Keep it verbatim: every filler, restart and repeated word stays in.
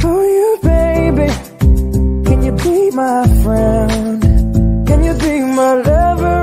for you, baby. Can you be my friend? Can you be my lover?